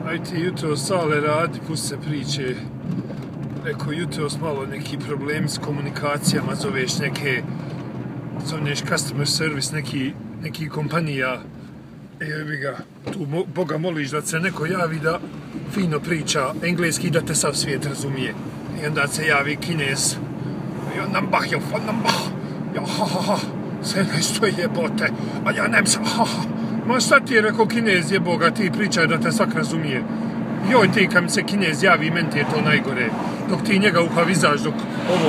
Aj ti jutros sale radi, pusti se priče. Rekao jutros malo neki problemi s komunikacijama, zoveš customer service, neki kompanija. Jebi ga, tu Boga moliš da se neko javi da fino priča engleski, da te sav svijet razumije. I onda se javi Kinez. Ja nambah, ja fan nambah. Ja ha ha ha. Sve nešto jebote. A ja nem sam ha ha. Ma šta ti je rekao Kinez, jeboga, ti pričaj da te svak razumije. Joj ti kad mi se Kinez javi, meni ti je to najgore. Dok ti njega uhavizaš, dok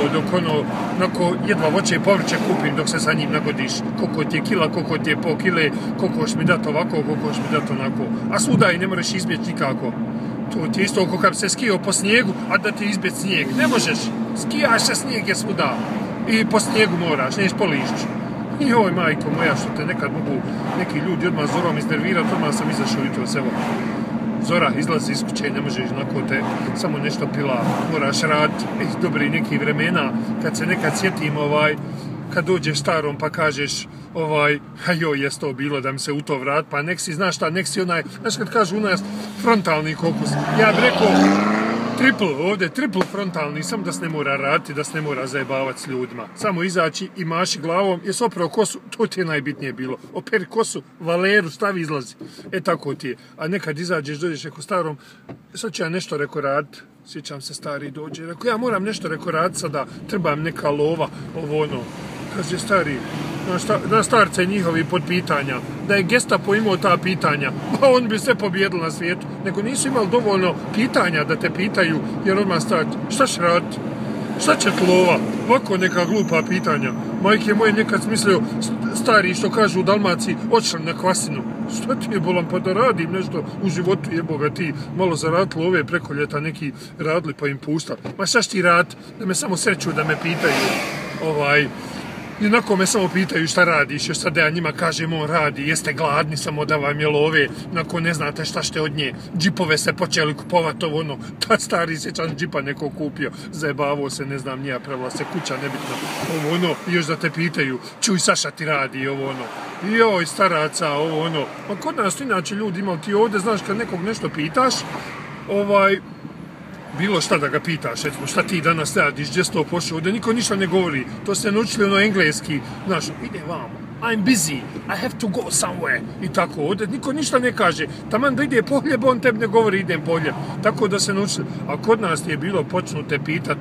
jedva voće i povrće kupim, dok se sa njim nagodiš. Koliko ti je kila, koliko ti je pol kile, koliko ćeš mi dat ovako, koliko ćeš mi dat onako. A svuda i ne moraš izbjeći nikako. To ti je isto ako kad se skijao po snijegu, a da ti izbjeć snijeg. Ne možeš. Skijaš se, snijeg je svuda. I po snijegu moraš, neš po lišću. Joj, majko moja, što te nekad mogu neki ljudi odmah zorom iznervirati, odmah sam izašao jutros, evo. Zora izlazi iz kuće, ne možeš onako te samo nešto pila, moraš raditi. Dobri neki vremena, kad se nekad sjetim, kad dođeš starom pa kažeš, joj, jes to bilo da mi se u to vrat, pa nek si, znaš šta, nek si znaš kad kažu u nas frontalni kokus, ja bih rekao, triple frontalni, samo da se ne mora raditi, da se ne mora zajebavati s ljudima. Samo izaći i maši glavom, jesi oprao kosu, to ti je najbitnije bilo. Operi kosu, valeru, stavi, izlazi. Tako ti je. A nekad izađeš, dođeš reko starom, sad ću ja nešto reko raditi. Sjećam se, stari dođe, reko ja moram nešto reko raditi sada, trebam neka lova, Kaže stari, na starce njihovi pod pitanja, da je Gestapo imao ta pitanja, pa on bi sve pobjedil na svijetu, nego nisu imali dovoljno pitanja da te pitaju, jer odmah start, šta će raditi, šta će lova, ovako neka glupa pitanja. Majke moje nekad smislio, stari što kažu u Dalmaciji, odšli na kvasinu. Šta ti je bolan, pa da radim nešto u životu, jeboga ti, malo zaraditi love preko ljeta, neki radili pa im puštali. Ma šta ti rad, da me samo sreću da me pitaju, I onako me samo pitaju šta radiš, još sad ja njima kažem on radi, jeste gladni samo da vam je love, onako ne znate šta šte od nje, džipove se počeli kupovat tad stari sjećam džipa neko kupio, zajebavao se, ne znam, nije pravila se kuća, nebitno, i još da te pitaju, čuj Saša ti radi, joj staraca, ma kod nas inače ljudi imali, ti ovdje znaš kad nekog nešto pitaš, bilo šta da ga pitaš, recimo, šta ti danas radiš, gdje si to pošao, ovdje niko ništa ne govori, to se naučili engleski, znaš, ide vamo, I'm busy, I have to go somewhere, i tako, ovdje niko ništa ne kaže, taman da ide po hljeb, on tebi ne govori idem po hljeb, tako da se naučili, a kod nas je bilo počnu te pitat,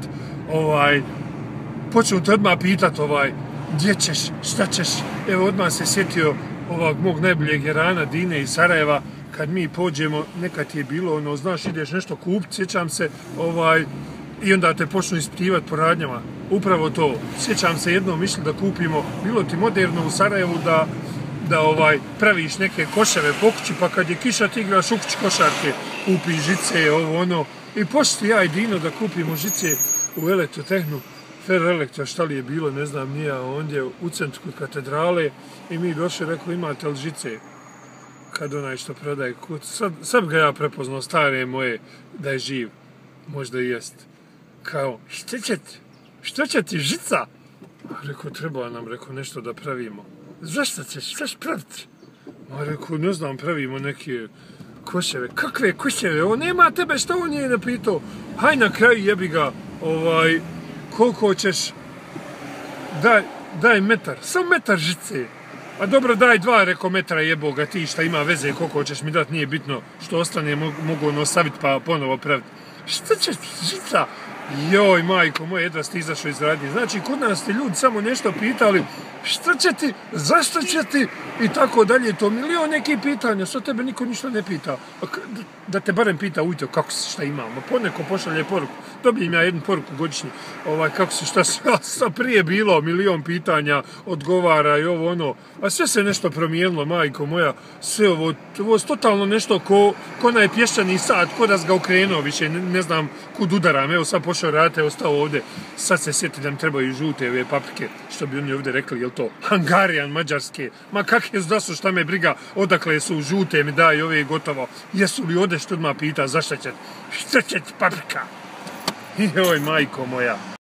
počnu te odmah pitat, gdje ćeš, šta ćeš, evo odmah se sjetio ovog mog najboljeg jerana Dine iz Sarajeva, kad mi pođemo, nekad je bilo, znaš, ideš nešto kupiti, sjećam se, i onda te počnu ispitivati po radnjama. Upravo to, sjećam se jednom mišli da kupimo, bilo ti moderno u Sarajevu da praviš neke koševe po kući, pa kad je kiša ti igraš u kući košarke, kupiš žice, i pošli ja i Dino da kupimo žice u Elektrotehnu, Ferroelektra, šta li je bilo, ne znam, nije, ondje u centru kod katedrale, i mi došli, rekao, imate li žice? Kad onaj što prodaje kut, sad ga ja prepoznao, stare moje, da je živ, možda i jest. Kao, što će ti žica? Rekao, treba nam, nešto da pravimo. Zašto ćeš praviti? Rekao, ne znam, pravimo neke koševe. Kakve koševe? Nema tebe, što on je napitao? Haj na kraju jebi ga, koliko ćeš, daj metar, samo metar žice. A dobro, daj 2 reko metra jeboga ti, šta ima veze, koliko ćeš mi dati, nije bitno, što ostane mogu staviti pa ponovo praviti. Šta će žica? Joj, majko moje, jedva ste izašao iz radnje. Znači, kod nas ste ljudi samo nešto pitali, šta će ti, zašto će ti, i tako dalje, to milion nekih pitanja, što tebe niko ništa ne pita. Da te barem pita ujutro kako si, šta imamo, poneko pošalje poruku, dobijem ja jednu poruku godišnji, kako si, šta sa prije bilo, milion pitanja, odgovara i a sve se nešto promijenilo, majko moja, sve ovo totalno nešto ko onaj pješčani sat, ko da si ga okrenuo više, ne znam kud udaram, evo sad pošao raditi, ostao ovdje, sad se sjeti da mi trebaju žute ove paprike, što bi oni ovdje rekli, jel to Hungarian, mađarske, ma kakve da su, šta me briga, odakle su žute, mi daj ove gotovo, jesu li ovdje što odmah pita, zašto će, šta će ti paprika? Joj, majko moja.